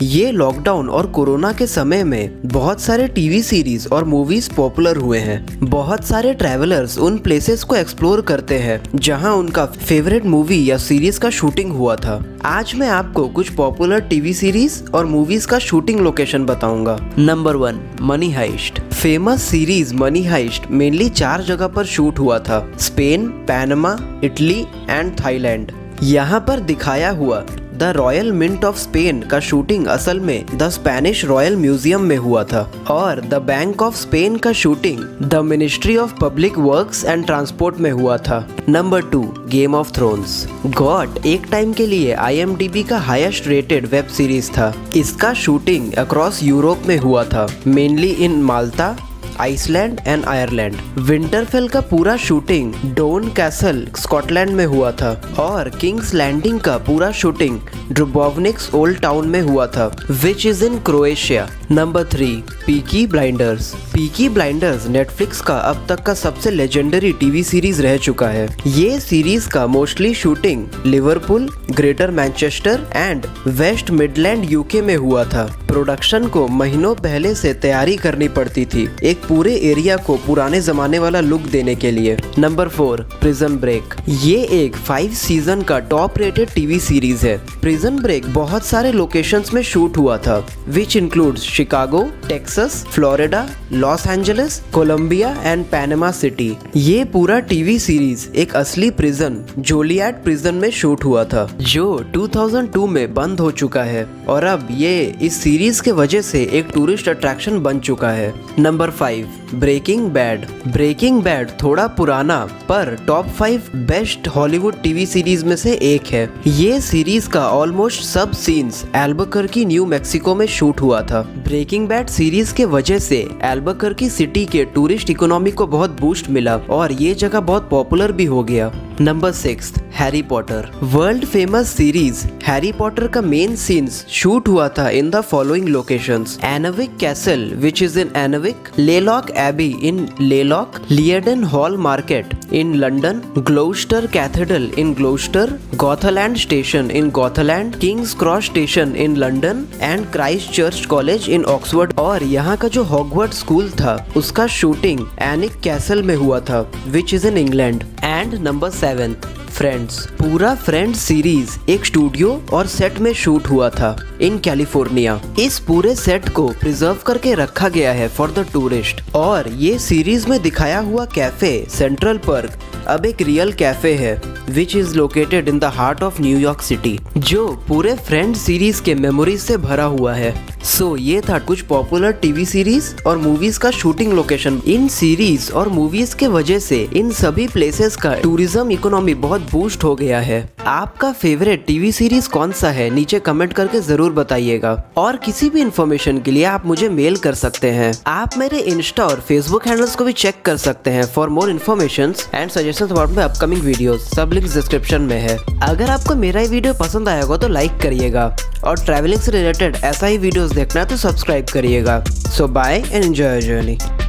ये लॉकडाउन और कोरोना के समय में बहुत सारे टीवी सीरीज और मूवीज पॉपुलर हुए हैं। बहुत सारे ट्रैवलर्स उन प्लेसेस को एक्सप्लोर करते हैं जहां उनका फेवरेट मूवी या सीरीज का शूटिंग हुआ था। आज मैं आपको कुछ पॉपुलर टीवी सीरीज और मूवीज का शूटिंग लोकेशन बताऊंगा। Number 1, money heist. Famous series money heist mainly 4 जगह पर शूट हुआ था, Spain, Panama, Italy and Thailand. यहाँ पर दिखाया हुआ the royal mint of Spain का शूटिंग असल में द स्पेनिश रॉयल म्यूजियम में हुआ था और द बैंक ऑफ स्पेन का shooting the ministry of public works and transport में हुआ था। Number 2, game of thrones. Got एक टाइम के लिए IMDb का हाईएस्ट रेटेड वेब सीरीज था। इसका शूटिंग अक्रॉस यूरोप में हुआ था, mainly in Malta, Iceland and Ireland. Winterfell का पूरा शूटिंग डोन कैसल स्कॉटलैंड में हुआ था और किंग्स लैंडिंग का पूरा शूटिंग ड्रुबोवनिक्स ओल्ड टाउन में हुआ था, which is in Croatia. Number 3, Peaky Blinders. Peaky Blinders Netflix का अब तक का सबसे लेजेंडरी टीवी सीरीज रह चुका है। ये सीरीज का mostly shooting Liverpool, Greater Manchester and West Midland UK में हुआ था। प्रोडक्शन को महीनों पहले से तैयारी करनी पड़ती थी एक पूरे एरिया को पुराने जमाने वाला लुक देने के लिए। Number 4, prison break. ये एक 5 सीजन का टॉप रेटेड टीवी सीरीज है। प्रिजन ब्रेक बहुत सारे लोकेशंस में शूट हुआ था, which includes Chicago, Texas, Florida, Los Angeles, Columbia and Panama city. ये पूरा टीवी सीरीज एक असली प्रिजन जोलियट प्रिजन में शूट हुआ था, जो 2002 में बंद हो चुका है और अब ये इस सीरीज के वजह से एक टूरिस्ट अट्रैक्शन बन चुका है। Number 5, breaking bad. Breaking bad थोड़ा पुराना पर top 5 best Hollywood TV series में से एक है। ये सीरीज का ऑलमोस्ट सब सीन्स एल्बुकर्की, न्यू मैक्सिको में शूट हुआ था। ब्रेकिंग बैड सीरीज के वजह से एल्बुकर्की सिटी के टूरिस्ट इकोनॉमी को बहुत बूस्ट मिला और ये जगह बहुत पॉपुलर भी हो गया। Number 6, Harry Potter. World famous series Harry Potter का मेन सीन्स शूट हुआ था in the following locations: Alnwick Castle which is in Alnwick, Lacock Abbey in Lacock, Leadenhall Market in London, Gloucester Cathedral in Gloucester, Goathland station in Goathland, King's Cross station in London and Christ Church College in Oxford. और यहाँ का जो Hogwarts school था उसका shooting एनिक castle में हुआ था, which is in England. And number 7, Friends. पूरा फ्रेंड्स सीरीज एक स्टूडियो और सेट में शूट हुआ था इन कैलिफोर्निया। इस पूरे सेट को प्रिजर्व करके रखा गया है फॉर द टूरिस्ट और ये सीरीज में दिखाया हुआ कैफे सेंट्रल पार्क अब एक रियल कैफे है, which is located in the heart of New York City, जो पूरे फ्रेंड्स सीरीज के मेमोरीज से भरा हुआ है। सो ये था कुछ पॉपुलर टीवी सीरीज और मूवीज का शूटिंग लोकेशन। इन सीरीज और मूवीज के वजह से इन सभी प्लेसेस का टूरिज्म इकोनॉमी बहुत बूस्ट हो गया है। आपका फेवरेट टीवी सीरीज कौन सा है, नीचे कमेंट करके जरूर बताइएगा। और किसी भी इंफॉर्मेशन के लिए आप मुझे मेल कर सकते हैं। आप मेरे इंस्टा और फेसबुक हैंडल्स को भी चेक कर सकते हैं for more information and suggestions about my upcoming videos. सब लिंक्स डिस्क्रिप्शन में है। अगर आपको मेरा ये वीडियो पसंद आया होगा तो लाइक करिएगा और ट्रैवलिंग से रिलेटेड ऐसा ही वीडियोस देखना है तो सब्सक्राइब करिएगा। So bye and enjoy your journey.